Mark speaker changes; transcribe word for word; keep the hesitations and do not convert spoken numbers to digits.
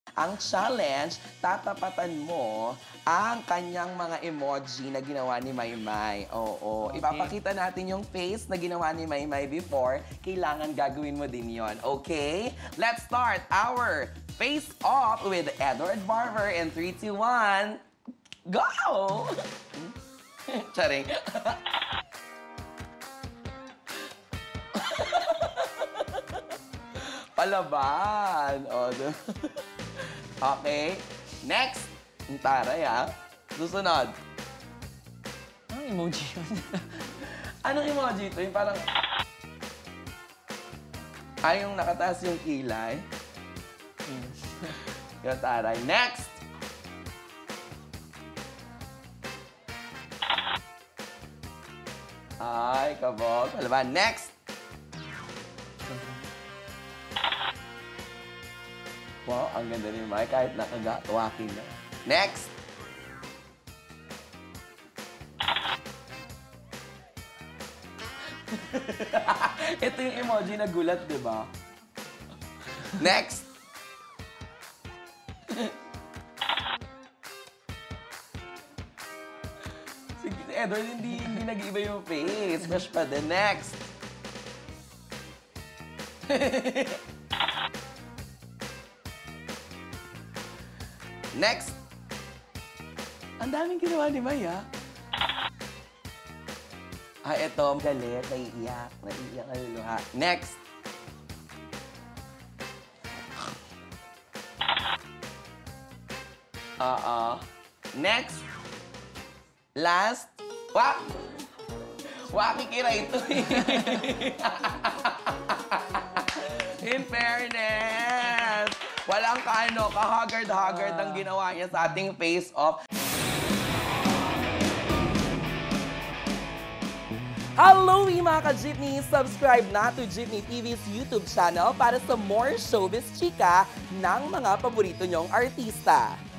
Speaker 1: Ang challenge, tatapatan mo ang kanyang mga emoji na ginawa ni Maymay. Oo.
Speaker 2: Okay.
Speaker 1: Ipapakita natin yung face na ginawa ni Maymay before. Kailangan gagawin mo din yon. Okay? Let's start our face-off with Edward Barber in three, two, one. Go! Charing. Palaban. O, okay. Next. Ang taray, ha? Susunod.
Speaker 2: Anong emoji yun?
Speaker 1: Anong emoji ito? Yung parang... Ay, yung nakataas yung kilay. Yung taray. Next! Ay, kabog. Palaban. Next! Wow, ang ganda ni Mike. Kahit nakagawaki na. Next! Ito yung emoji na gulat, di ba? Next! Sige, si Edward, hindi, hindi nag-iiba yung face. Fresh pa din. Next! Next! Ang daming ginawa ni Maya. Ah, eto. Galit, naiiyak. Naiiyak na luluha. Next! Oo. Next! Last! Wak! Waki kira ito eh. In fairness! Walang kaano, ka-haggard-haggard ang ginawa niya sa ating face-off. Hello, mga ka-Jeepney! Subscribe na to Jeepney T V's YouTube channel para sa more showbiz chika ng mga paborito niyong artista.